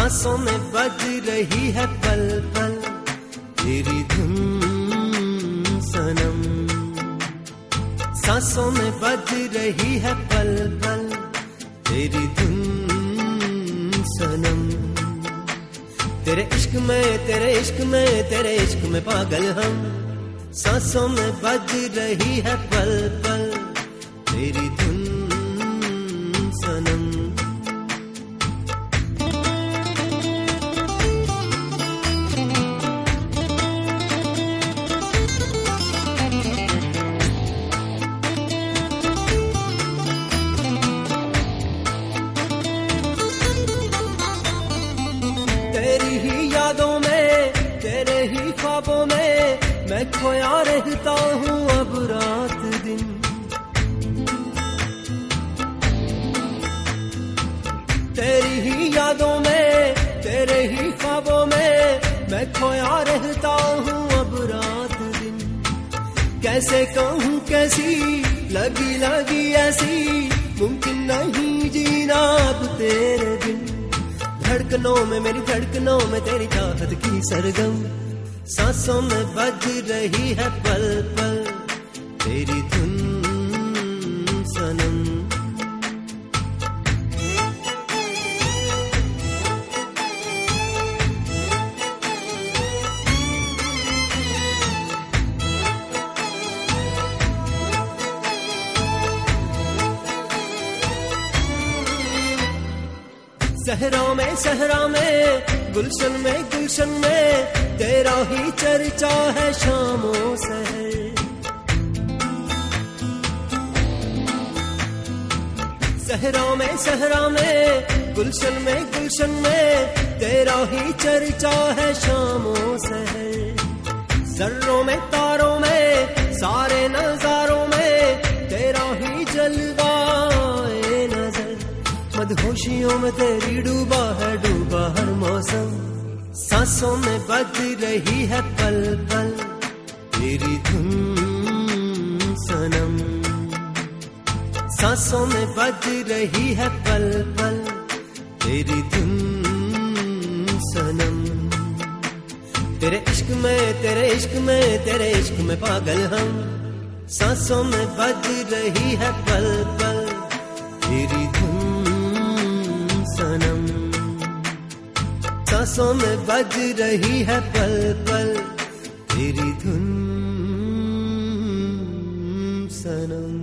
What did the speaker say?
सांसों में बज रही है पल पल तेरी धुन सनम। सांसों में बज रही है पल पल तेरी धुन सनम। तेरे इश्क में तेरे इश्क में तेरे इश्क में पागल हम। सांसों में बज रही है पल पल तेरी धुन सनम। तेरी ही यादों में तेरे ही ख्वाबों में मैं खोया रहता हूँ अब रात दिन। तेरी ही यादों में तेरे ही ख्वाबों में मैं खोया रहता हूँ अब रात दिन। कैसे कहूँ कैसी लगी लगी ऐसी मुमकिन नहीं जीना अब तेरे बिन। धड़कनों में मेरी धड़कनों में तेरी चाहत की सरगम। सांसों में बज रही है पल पल तेरी धुन सनम। सहरा में गुलशन में तेरा ही चर्चा है शामों सहर। सहरा में गुलशन में तेरा ही चर्चा है शामों सहर। जर्रों में तारों में सारे नजारों में तेरा ही जलवा नजर। मदहोशियों में तेरी डूबा हर मौसम। सांसों में बज रही है पल पल तेरी धुन सनम। सांसों में बज रही है पल पल तेरी धुन सनम। तेरे इश्क में तेरे इश्क में तेरे इश्क में पागल हम। सांसों में बज रही है पल पल तेरी धुन सनम। सांसों में बज रही है पल पल तेरी धुन सनम।